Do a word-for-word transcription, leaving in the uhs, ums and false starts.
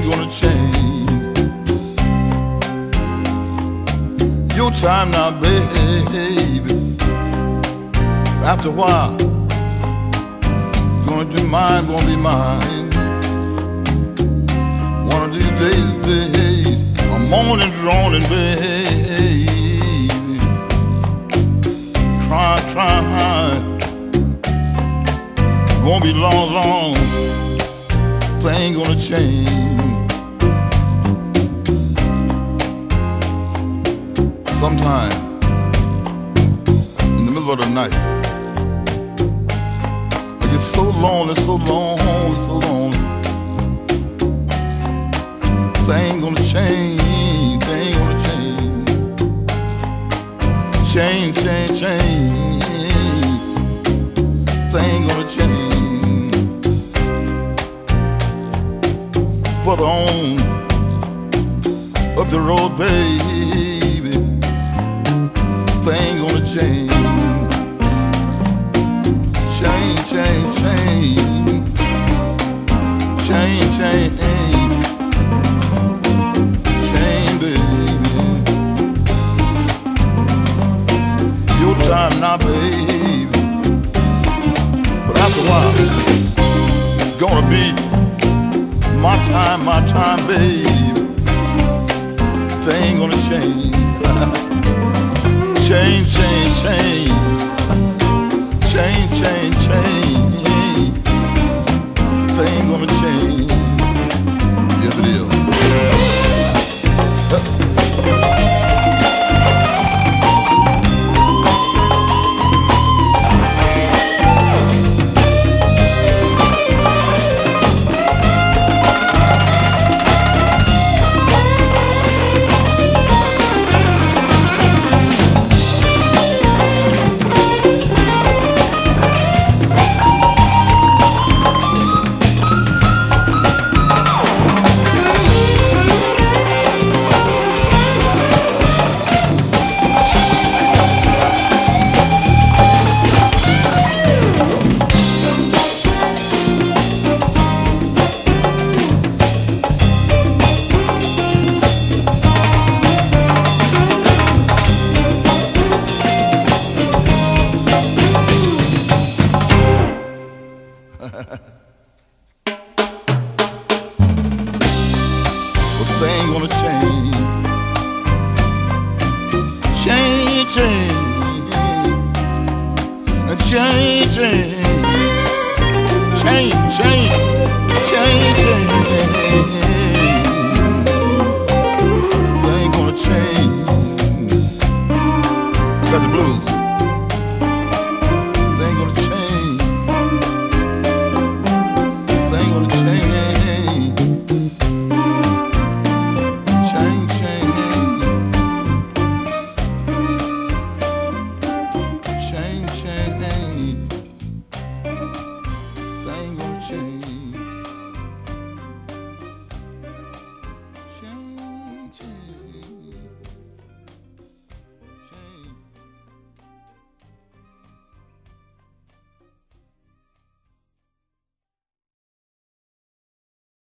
ain't gonna change. Your time now, baby. After a while, gonna be mine, gonna be mine. One of these days, baby, I'm moaning, droning, baby. Try, try. Gonna be long, long. Thing gonna change. Sometime in the middle of the night, I get so lonely, so lonely, so lonely. Thing gonna change, thing gonna change. Change, change, change. Thing gonna change. Further on up the road, baby, thing gonna change. Change, change, change. Change, change, change, baby. Your time now, baby. But after a while, gonna be my time, my time, baby. Thing gonna change. Change, change, change. Change, change, change. Thing gonna change. Yes, it is. Thing gonna change. Change, change. And change, change. Change, change, change.